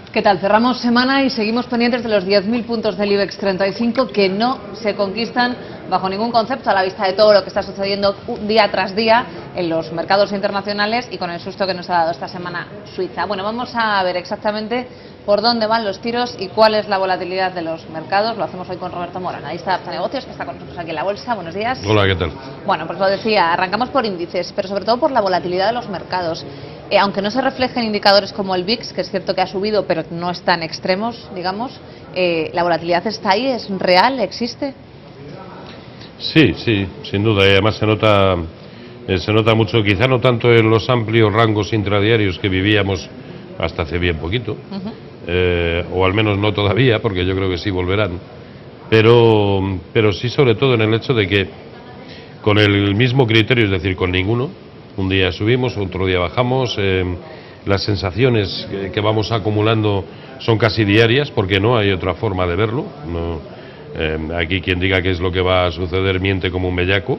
¿Qué tal? Cerramos semana y seguimos pendientes de los 10.000 puntos del IBEX 35 que no se conquistan bajo ningún concepto a la vista de todo lo que está sucediendo día tras día en los mercados internacionales y con el susto que nos ha dado esta semana Suiza. Bueno, vamos a ver exactamente por dónde van los tiros y cuál es la volatilidad de los mercados. Lo hacemos hoy con Roberto Moro, analista de Apta Negocios, que está con nosotros aquí en la bolsa. Buenos días. Hola, ¿qué tal? Bueno, pues lo decía, arrancamos por índices, pero sobre todo por la volatilidad de los mercados. Aunque no se reflejen indicadores como el VIX, que es cierto que ha subido, pero no están extremos, digamos, la volatilidad está ahí, es real, existe. Sí, sin duda, y además se nota mucho, quizá no tanto en los amplios rangos intradiarios que vivíamos hasta hace bien poquito, o al menos no todavía, porque yo creo que sí volverán, pero sí sobre todo en el hecho de que con el mismo criterio, es decir, con ninguno, un día subimos, otro día bajamos, las sensaciones que vamos acumulando son casi diarias, porque no hay otra forma de verlo. Aquí quien diga qué es lo que va a suceder miente como un bellaco.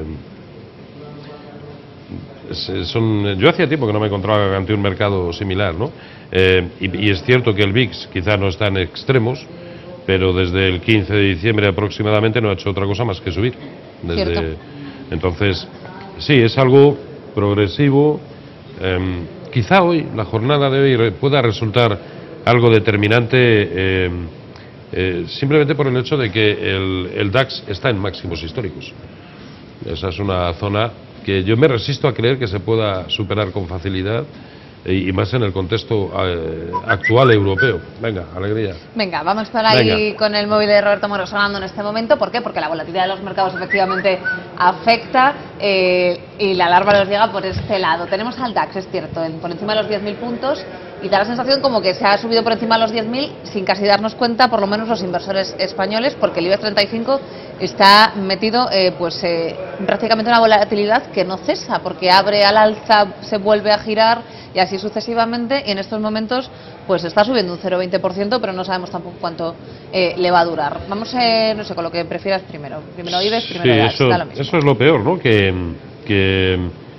Yo hacía tiempo que no me encontraba ante un mercado similar, ¿no? Y es cierto que el VIX quizá no está en extremos, pero desde el 15 de diciembre aproximadamente no ha hecho otra cosa más que subir. Entonces, sí, es algo progresivo. Quizá hoy, la jornada de hoy, pueda resultar algo determinante, simplemente por el hecho de que el DAX está en máximos históricos. Esa es una zona que yo me resisto a creer que se pueda superar con facilidad, y más en el contexto actual europeo. Venga, alegría. Venga, vamos por ahí con el móvil de Roberto Moro sonando en este momento. ¿Por qué? Porque la volatilidad de los mercados efectivamente afecta y la alarma nos llega por este lado. Tenemos al DAX, es cierto, por encima de los 10.000 puntos y da la sensación como que se ha subido por encima de los 10.000 sin casi darnos cuenta, por lo menos los inversores españoles, porque el IBEX 35 está metido prácticamente una volatilidad que no cesa, porque abre al alza, se vuelve a girar y así sucesivamente, y en estos momentos pues está subiendo un 0,20%, pero no sabemos tampoco cuánto le va a durar. Vamos, no sé, con lo que prefieras primero IBEX, primero DAX, da lo mismo. Eso es lo peor, ¿no? Que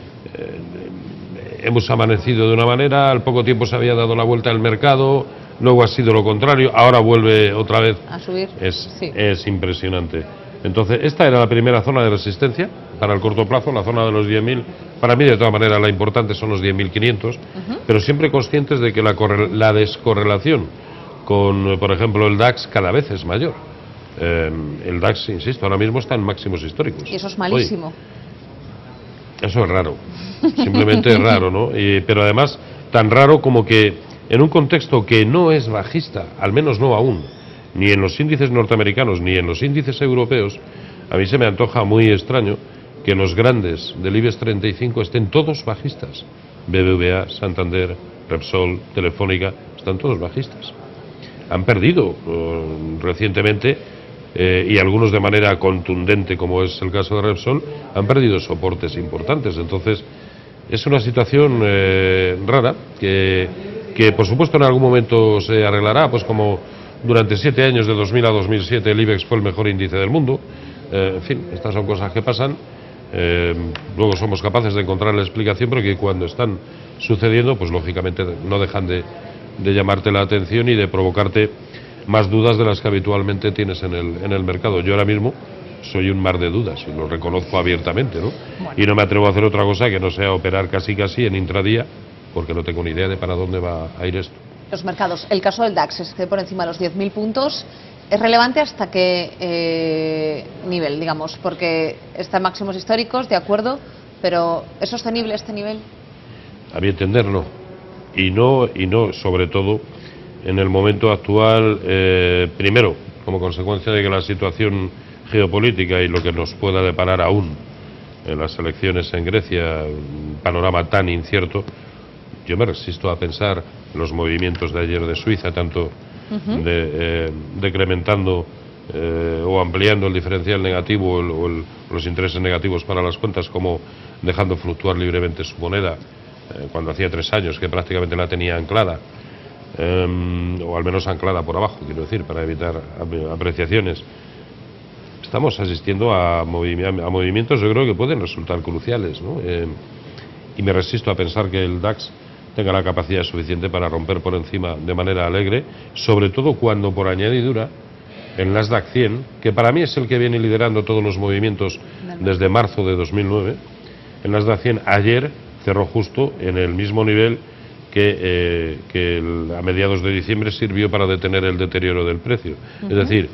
hemos amanecido de una manera, al poco tiempo se había dado la vuelta al mercado, luego ha sido lo contrario, ahora vuelve otra vez a subir. Es impresionante. Entonces, esta era la primera zona de resistencia para el corto plazo, la zona de los 10.000. Para mí, de todas maneras, la importante son los 10.500, pero siempre conscientes de que la descorrelación con, por ejemplo, el DAX cada vez es mayor. El DAX, insisto, ahora mismo está en máximos históricos. Y eso es malísimo. Eso es raro, simplemente es raro, ¿no? Pero además, tan raro como que en un contexto que no es bajista, al menos no aún, ni en los índices norteamericanos ni en los índices europeos, a mí se me antoja muy extraño que los grandes del IBEX 35 estén todos bajistas. BBVA, Santander, Repsol, Telefónica, están todos bajistas. Han perdido recientemente, y algunos de manera contundente, como es el caso de Repsol, han perdido soportes importantes. Entonces, es una situación rara que por supuesto en algún momento se arreglará, pues como durante 7 años, de 2000 a 2007, el IBEX fue el mejor índice del mundo. En fin, estas son cosas que pasan. Luego somos capaces de encontrar la explicación, pero que cuando están sucediendo, pues lógicamente no dejan de llamarte la atención y de provocarte más dudas de las que habitualmente tienes en el mercado. Yo ahora mismo soy un mar de dudas, y lo reconozco abiertamente, ¿no? Bueno. Y no me atrevo a hacer otra cosa que no sea operar casi en intradía, porque no tengo ni idea de para dónde va a ir esto. Los mercados, el caso del DAX esté por encima de los 10.000 puntos, ¿es relevante hasta qué nivel, digamos? Porque está en máximos históricos, de acuerdo, pero ¿es sostenible este nivel? A mi entender, no. Y no, sobre todo, en el momento actual, primero, como consecuencia de que la situación geopolítica y lo que nos pueda deparar aún en las elecciones en Grecia, un panorama tan incierto, yo me resisto a pensar en los movimientos de ayer de Suiza, tanto decrementando o ampliando el diferencial negativo o los intereses negativos para las cuentas, como dejando fluctuar libremente su moneda, cuando hacía 3 años que prácticamente la tenía anclada, o al menos anclada por abajo, quiero decir, para evitar apreciaciones. Estamos asistiendo a movimientos, yo creo que pueden resultar cruciales, ¿no? Y me resisto a pensar que el DAX tenga la capacidad suficiente para romper por encima de manera alegre, sobre todo cuando por añadidura el Nasdaq 100, que para mí es el que viene liderando todos los movimientos desde marzo de 2009, el Nasdaq 100 ayer cerró justo en el mismo nivel que a mediados de diciembre sirvió para detener el deterioro del precio. Es decir,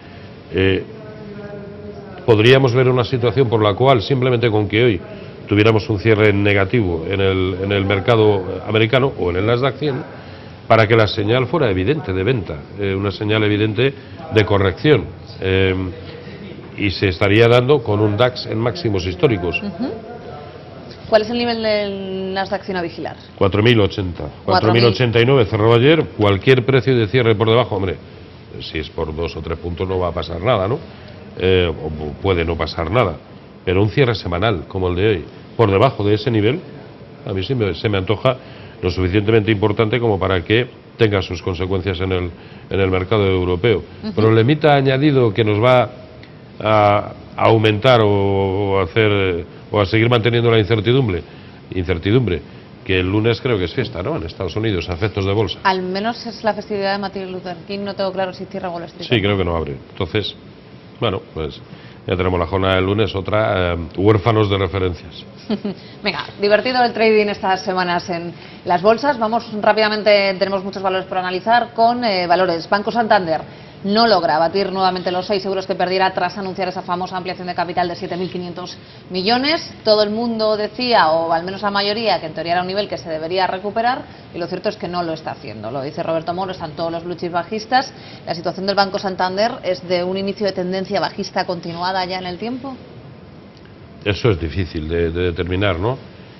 podríamos ver una situación por la cual simplemente con que hoy tuviéramos un cierre negativo en el mercado americano o en el Nasdaq 100, para que la señal fuera evidente de venta, una señal evidente de corrección, y se estaría dando con un DAX en máximos históricos. ¿Cuál es el nivel del Nasdaq 100 a vigilar? 4.080. 4.089 cerró ayer. Cualquier precio de cierre por debajo, hombre, si es por 2 o 3 puntos no va a pasar nada, ¿no? O puede no pasar nada. Pero un cierre semanal como el de hoy, por debajo de ese nivel, a mí sí se me antoja lo suficientemente importante como para que tenga sus consecuencias en el mercado europeo. Problemita añadido que nos va a aumentar o a seguir manteniendo la incertidumbre, que el lunes creo que es fiesta, ¿no?, en Estados Unidos, a efectos de bolsa. Al menos es la festividad de Martin Luther King, no tengo claro si cierra Wall Street. Sí, creo que no abre. Entonces, bueno, pues ya tenemos la jornada del lunes, otra, huérfanos de referencias. Venga, divertido el trading estas semanas en las bolsas. Vamos rápidamente, tenemos muchos valores por analizar con valores. Banco Santander no logra batir nuevamente los 6 euros que perdiera tras anunciar esa famosa ampliación de capital de 7.500 millones. Todo el mundo decía, o al menos la mayoría, que en teoría era un nivel que se debería recuperar, y lo cierto es que no lo está haciendo. Lo dice Roberto Moro, están todos los blue chips bajistas. ¿La situación del Banco Santander es de un inicio de tendencia bajista continuada ya en el tiempo? Eso es difícil de determinar, ¿no?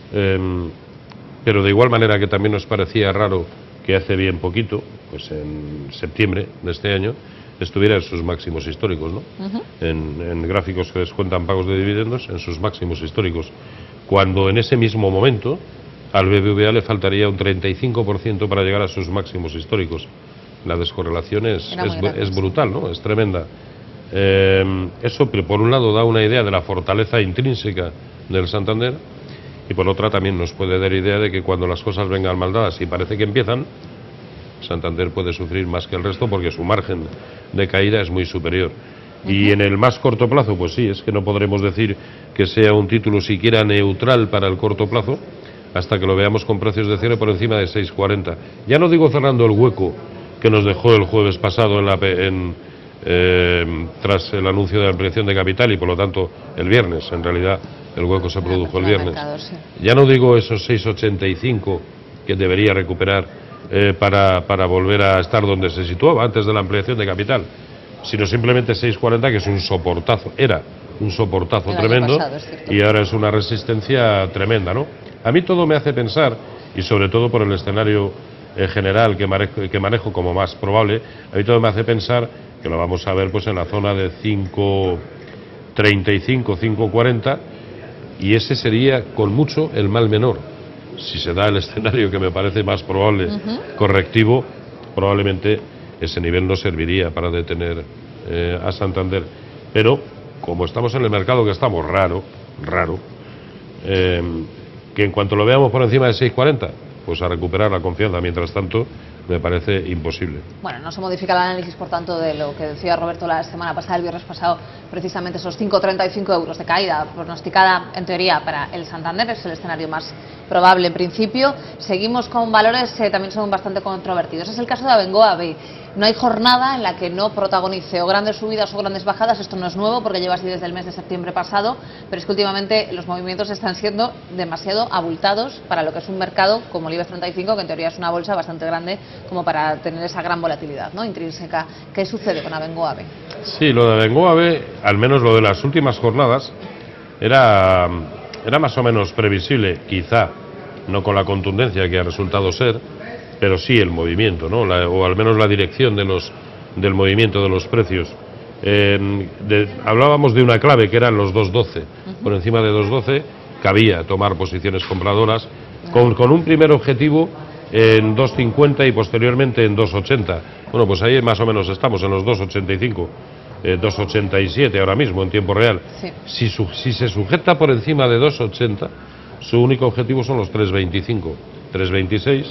Pero de igual manera que también nos parecía raro que hace bien poquito, pues en septiembre de este año, estuviera en sus máximos históricos, ¿no? En gráficos que descuentan pagos de dividendos, en sus máximos históricos, cuando en ese mismo momento al BBVA le faltaría un 35% para llegar a sus máximos históricos. La descorrelación es brutal, ¿no? Es tremenda. Eso por un lado da una idea de la fortaleza intrínseca del Santander, y por otra también nos puede dar idea de que cuando las cosas vengan mal dadas y parece que empiezan, Santander puede sufrir más que el resto porque su margen de caída es muy superior. Y en el más corto plazo, pues sí, es que no podremos decir que sea un título siquiera neutral para el corto plazo hasta que lo veamos con precios de cierre por encima de 6,40. Ya no digo cerrando el hueco que nos dejó el jueves pasado tras el anuncio de la ampliación de capital, y por lo tanto el viernes, en realidad el hueco se produjo el viernes. Ya no digo esos 6,85 que debería recuperar para volver a estar donde se situaba antes de la ampliación de capital, sino simplemente 6,40, que es un soportazo, era un soportazo tremendo, y ahora es una resistencia tremenda, ¿no? A mí todo me hace pensar, y sobre todo por el escenario general que manejo como más probable, a mí todo me hace pensar que lo vamos a ver pues en la zona de 5,35, 5,40, y ese sería con mucho el mal menor. Si se da el escenario que me parece más probable, correctivo, probablemente ese nivel no serviría para detener a Santander. Pero como estamos en el mercado que estamos, raro, que en cuanto lo veamos por encima de 6,40, pues a recuperar la confianza. Mientras tanto, me parece imposible. Bueno, no se modifica el análisis, por tanto, de lo que decía Roberto la semana pasada, el viernes pasado, precisamente esos 5,35 euros de caída pronosticada, en teoría, para el Santander. Es el escenario más probable en principio. Seguimos con valores que también son bastante controvertidos. Es el caso de Abengoa B. No hay jornada en la que no protagonice o grandes subidas o grandes bajadas. Esto no es nuevo porque lleva así desde el mes de septiembre pasado, pero es que últimamente los movimientos están siendo demasiado abultados para lo que es un mercado como el IBEX 35, que en teoría es una bolsa bastante grande como para tener esa gran volatilidad, ¿no?, intrínseca. ¿Qué sucede con Abengoa B? Sí, lo de Abengoa B, al menos lo de las últimas jornadas, era más o menos previsible, quizá no con la contundencia que ha resultado ser, pero sí el movimiento, ¿no?, o al menos la dirección del movimiento de los precios. Hablábamos de una clave que eran los 2.12. Por encima de 2.12 cabía tomar posiciones compradoras con un primer objetivo en 2.50 y posteriormente en 2.80. Bueno, pues ahí más o menos estamos en los 2.85, 2.87 ahora mismo en tiempo real. Sí. Si se sujeta por encima de 2.80, su único objetivo son los 3.25, 3.26,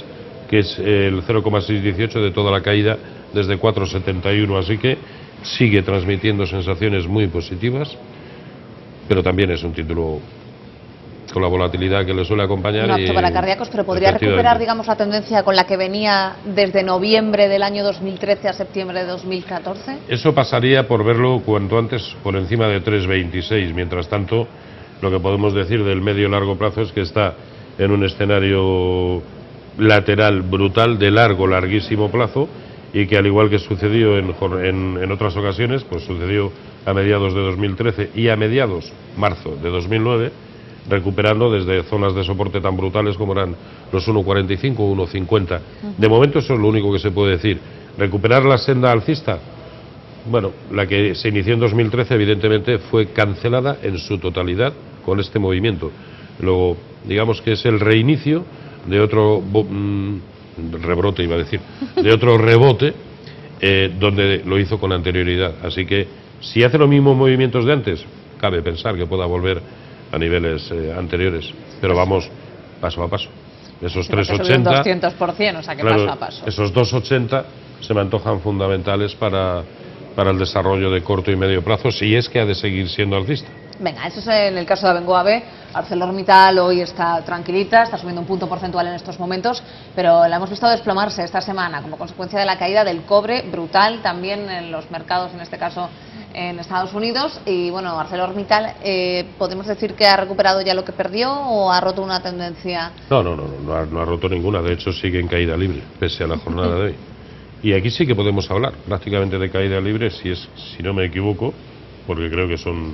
que es el 0,618 de toda la caída desde 4,71, así que sigue transmitiendo sensaciones muy positivas, pero también es un título con la volatilidad que le suele acompañar. No apto para cardíacos, pero podría recuperar, digamos, la tendencia con la que venía desde noviembre del año 2013 a septiembre de 2014. Eso pasaría por verlo cuanto antes por encima de 3,26. Mientras tanto, lo que podemos decir del medio y largo plazo es que está en un escenario lateral brutal de larguísimo plazo, y que, al igual que sucedió en otras ocasiones, pues sucedió a mediados de 2013 y a mediados marzo de 2009, recuperando desde zonas de soporte tan brutales como eran los 1,45 o 1,50. De momento eso es lo único que se puede decir. Recuperar la senda alcista, bueno, la que se inició en 2013 evidentemente fue cancelada en su totalidad con este movimiento. Luego, digamos que es el reinicio de otro rebrote, iba a decir, de otro rebote, donde lo hizo con anterioridad. Así que si hace los mismos movimientos de antes, cabe pensar que pueda volver a niveles anteriores, pero vamos paso a paso. Esos 3,80, 200%, o sea que claro, paso a paso. Esos 2,80 se me antojan fundamentales para el desarrollo de corto y medio plazo, si es que ha de seguir siendo alcista. Venga, eso es en el caso de Abengoa B. ArcelorMittal hoy está tranquilita, está subiendo un punto porcentual en estos momentos, pero la hemos visto desplomarse esta semana como consecuencia de la caída del cobre brutal también en los mercados, en este caso en Estados Unidos. Y bueno, ArcelorMittal, ¿podemos decir que ha recuperado ya lo que perdió o ha roto una tendencia? No ha roto ninguna, de hecho sigue en caída libre, pese a la jornada de hoy. Y aquí sí que podemos hablar prácticamente de caída libre, si no me equivoco, porque creo que son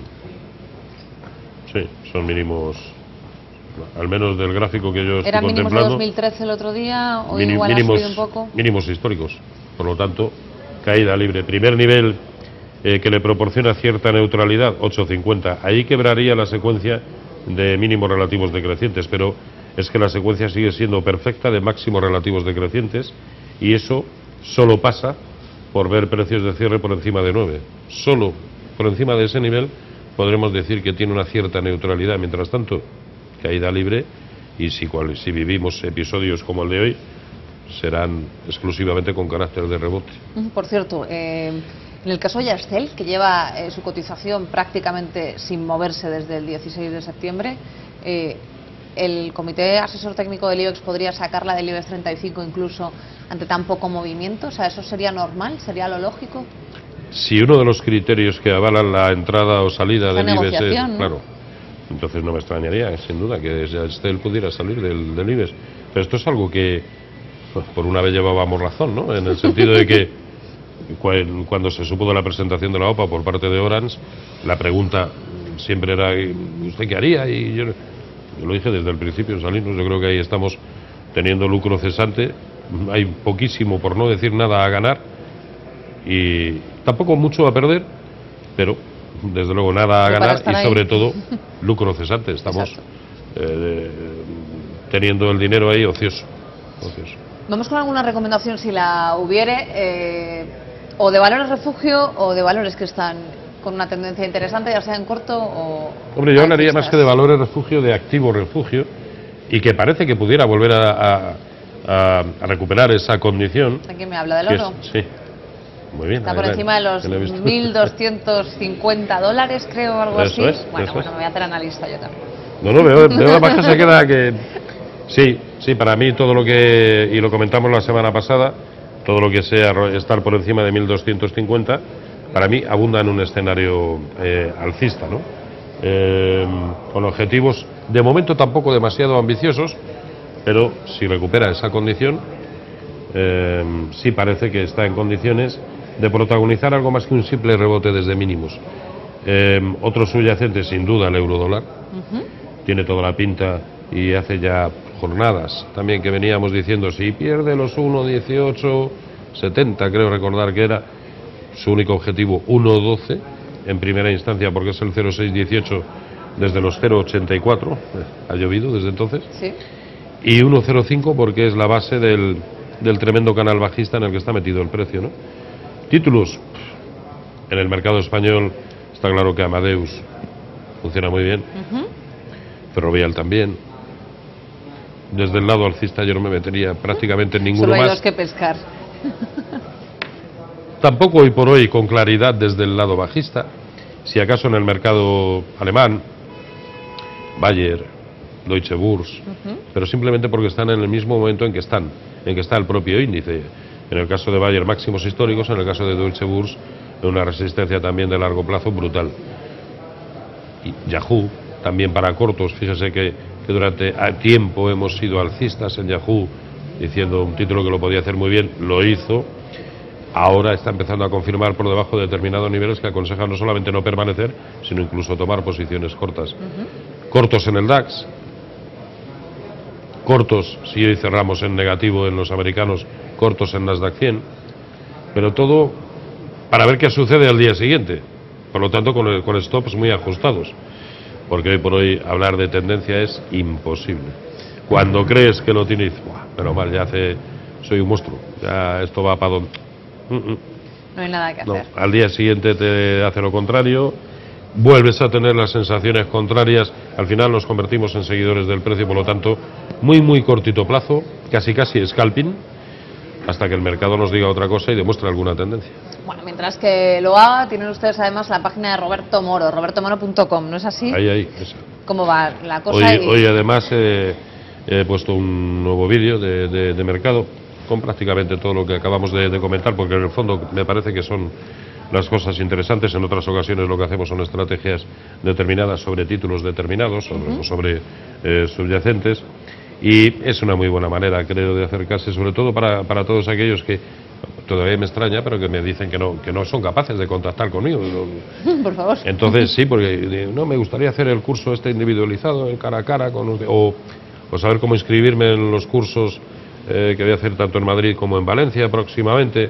mínimos, al menos del gráfico que yo estoy contemplando. ¿Eran mínimos de 2013 el otro día? ¿O igual ha subido un poco? Mínimos históricos, por lo tanto, caída libre. Primer nivel que le proporciona cierta neutralidad, 8,50. Ahí quebraría la secuencia de mínimos relativos decrecientes, pero es que la secuencia sigue siendo perfecta de máximos relativos decrecientes, y eso solo pasa por ver precios de cierre por encima de 9. Solo por encima de ese nivel podremos decir que tiene una cierta neutralidad. Mientras tanto, caída libre, y si vivimos episodios como el de hoy, serán exclusivamente con carácter de rebote. Por cierto, en el caso de Yastel, que lleva su cotización prácticamente sin moverse desde el 16 de septiembre, ¿el Comité Asesor Técnico del IBEX podría sacarla del IBEX 35 incluso ante tan poco movimiento? O sea, ¿eso sería normal? ¿Sería lo lógico? Si uno de los criterios que avalan la entrada o salida del IBEX es, ¿no? Claro, entonces no me extrañaría, sin duda, que Yastel pudiera salir del IBEX. Pero esto es algo que, pues, por una vez llevábamos razón, ¿no? En el sentido de que cuando se supo de la presentación de la OPA por parte de Orange, la pregunta siempre era: ¿usted qué haría? Y yo lo dije desde el principio, salirnos. Yo creo que ahí estamos teniendo lucro cesante, hay poquísimo, por no decir nada, a ganar, y tampoco mucho a perder, pero desde luego nada a ganar, y sobre todo lucro cesante. Estamos teniendo el dinero ahí ocioso. Vamos con alguna recomendación, si la hubiere, o de valores refugio o de valores que están con una tendencia interesante, ya sea en corto o... Hombre, yo hablaría más que de valores refugio, de activo refugio, y que parece que pudiera volver a recuperar esa condición. ¿De qué me habla? ¿Del oro? Sí. Muy bien. Está por encima de los $1.250, creo, o algo así. Bueno, me voy a hacer analista yo también. No, veo además que se queda que... Sí, para mí todo lo que, y lo comentamos la semana pasada, todo lo que sea estar por encima de 1.250, para mí abunda en un escenario alcista, ¿no? Con objetivos de momento tampoco demasiado ambiciosos, pero si recupera esa condición, sí parece que está en condiciones de protagonizar algo más que un simple rebote desde mínimos. Otro subyacente, sin duda, el euro-dólar. Tiene toda la pinta, y hace ya jornadas también que veníamos diciendo, si pierde los 1,1870, creo recordar que era su único objetivo, 1,12 en primera instancia, porque es el 0,618 desde los 0,84, ha llovido desde entonces, sí. Y 1,05 porque es la base del tremendo canal bajista en el que está metido el precio, ¿no? Títulos, en el mercado español está claro que Amadeus funciona muy bien, Ferrovial también, desde el lado alcista yo no me metería prácticamente en ninguno Solo hay más. dos que pescar. Tampoco hoy por hoy con claridad desde el lado bajista. Si acaso en el mercado alemán, Bayer, Deutsche Börse, pero simplemente porque están en el mismo momento en que está el propio índice. En el caso de Bayer, máximos históricos; en el caso de Deutsche Börse, una resistencia también de largo plazo brutal. Y Yahoo, también para cortos, fíjese que durante tiempo hemos sido alcistas en Yahoo, diciendo un título que lo podía hacer muy bien, lo hizo. Ahora está empezando a confirmar por debajo de determinados niveles que aconseja no solamente no permanecer, sino incluso tomar posiciones cortas. Cortos en el DAX, cortos, si hoy cerramos en negativo en los americanos, cortos en Nasdaq 100, pero todo para ver qué sucede al día siguiente. Por lo tanto, con stops muy ajustados, porque hoy por hoy hablar de tendencia es imposible. Cuando crees que lo tienes, pero mal, soy un monstruo, ya esto va para donde. No hay nada que hacer. No, al día siguiente te hace lo contrario, vuelves a tener las sensaciones contrarias, al final nos convertimos en seguidores del precio, por lo tanto, muy cortito plazo, casi scalping, hasta que el mercado nos diga otra cosa y demuestre alguna tendencia. Bueno, mientras que lo haga, tienen ustedes además la página de Roberto Moro, robertomoro.com, ¿no es así? Ahí, esa. ¿Cómo va la cosa? Hoy además he puesto un nuevo vídeo de mercado, con prácticamente todo lo que acabamos de comentar, porque en el fondo me parece que son las cosas interesantes. En otras ocasiones lo que hacemos son estrategias determinadas sobre títulos determinados, sobre subyacentes, y es una muy buena manera, creo, de acercarse, sobre todo para todos aquellos que todavía me extraña, pero que me dicen que no son capaces de contactar conmigo. Por favor. Entonces sí, porque no me gustaría hacer el curso individualizado, el cara a cara con usted, o saber cómo inscribirme en los cursos que voy a hacer tanto en Madrid como en Valencia próximamente,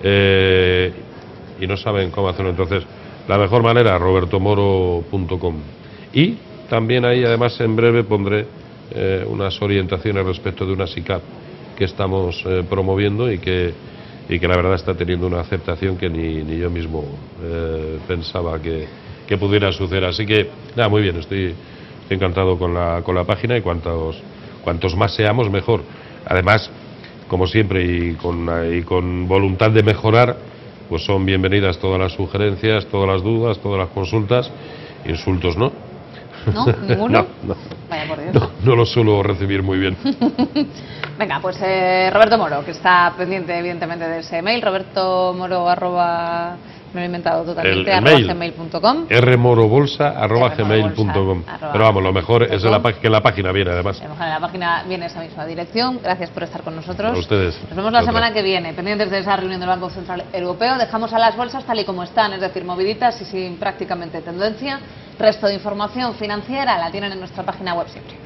y no saben cómo hacerlo. Entonces, la mejor manera, robertomoro.com. Y también ahí, además, en breve pondré unas orientaciones respecto de una SICAP que estamos promoviendo y que la verdad está teniendo una aceptación que ni yo mismo pensaba que pudiera suceder. Así que, nada, muy bien, estoy encantado con la página, y cuantos más seamos, mejor. Además, como siempre, y con voluntad de mejorar, pues son bienvenidas todas las sugerencias, todas las dudas, todas las consultas. Insultos no. ¿No? ¿Ninguno? No. Vaya por Dios. No lo suelo recibir muy bien. Venga, pues Roberto Moro, que está pendiente evidentemente de ese mail, robertomoro @ me lo he inventado totalmente, @gmail.com. rmorobolsa@gmail.com. Pero vamos, lo mejor es que la página viene, además. En la página viene esa misma dirección. Gracias por estar con nosotros. A ustedes. Nos vemos la semana que viene, pendientes de esa reunión del Banco Central Europeo. Dejamos a las bolsas tal y como están, es decir, moviditas y sin prácticamente tendencia. Resto de información financiera la tienen en nuestra página web siempre.